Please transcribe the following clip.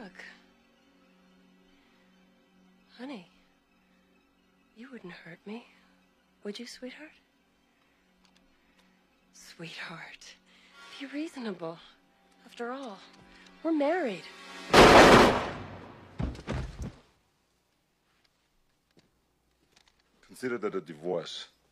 hug. Honey, you wouldn't hurt me, would you, sweetheart? Sweetheart, be reasonable. After all, we're married. Consider that a divorce.